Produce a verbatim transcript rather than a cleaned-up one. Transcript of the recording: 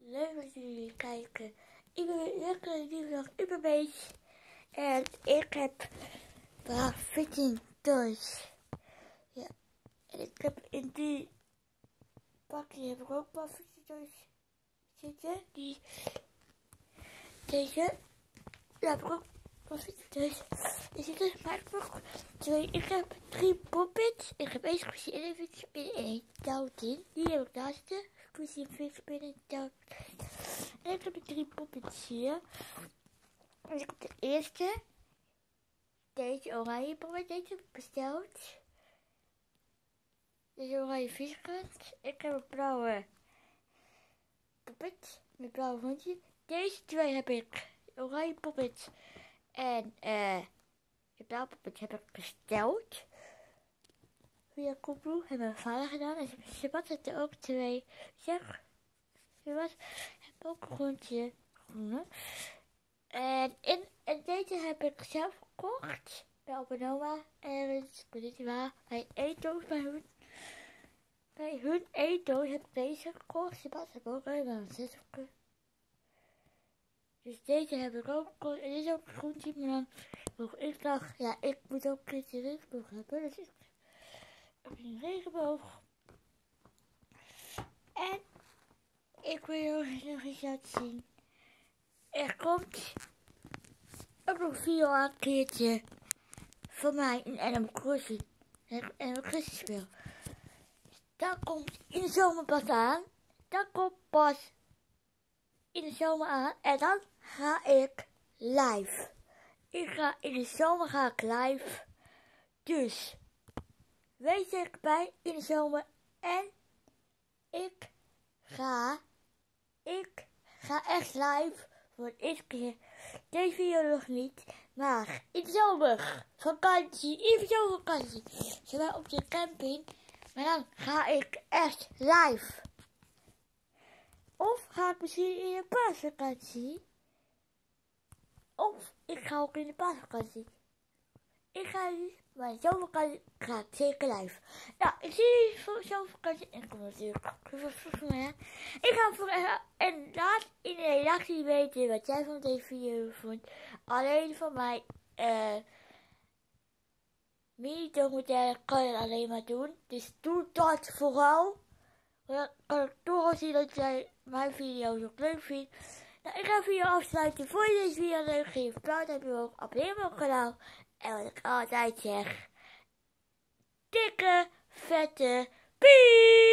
Leuk dat jullie kijken. Ik ben weer lekker een nieuwe dag Uberbeest. En ik heb waar fitting toys. Ja. En ik heb in die pakje heb ik ook waar fitting toys zitten. Die deze. Daar heb ik ook waar fitting toys zitten. Maar ik heb ook twee. Ik heb drie poppets. Ik heb één squishy en een fitting spin en één touwtje. Die heb ik daar zitten. Squishy en fitting spin en touwtje. En ik heb de drie poppets hier. En ik heb de eerste. Deze oranje poppet. Deze heb ik besteld. Deze oranje viskant. Ik heb een blauwe poppet. Met blauwe rondje. Deze twee heb ik. De oranje poppet. En uh, de blauwe poppet heb ik besteld. Via Koepel. Hebben mijn vader gedaan. En Sebat had er ook twee. Zeg. Sebat heb ook een rondje. Groene. En, in, en deze heb ik zelf gekocht. Bij Opa Noma. En ik weet niet waar. Bij Eto's. Bij hun, bij hun Eto's heb ik deze gekocht. Sebat heb ik ook helemaal zes gekocht. Dus deze heb ik ook gekocht. En dit is ook een groentje. Maar dan, ik dacht, ja, ik moet ook een keertje regenboog hebben. Dus ik heb een regenboog. En ik wil je nog eens laten zien. Er komt ook nog video aan een keertje van mij in Animal Crossing. En een Crossing. Dat komt in de zomer pas aan. Dat komt pas in de zomer aan. En dan ga ik live. Ik ga in de zomer ga ik live. Dus wees erbij in de zomer. En ik ga, ik ga echt live. Voor de eerste keer. Deze video nog niet. Maar in de zomer. Vakantie. In de zomervakantie. Zowel op de camping. Maar dan ga ik echt live. Of ga ik misschien in de paasvakantie. Of ik ga ook in de paasvakantie. Ik ga niet. Maar in de zomervakantie ga ik zeker live. Nou, ik zie jullie voor de zomervakantie. En ik kom natuurlijk. Ik ga voor en laat in de reactie weten wat jij van deze video vond. Alleen van mij. Uh, mini-documentaire kan je alleen maar doen. Dus doe dat vooral. Dan kan ik toch al zien dat jij mijn video's ook leuk vindt. Nou, ik ga de video afsluiten. Vond je deze video leuk? Geef een duimpje omhoog. Abonneer op mijn kanaal. En wat ik altijd zeg. Dikke, vette, piep!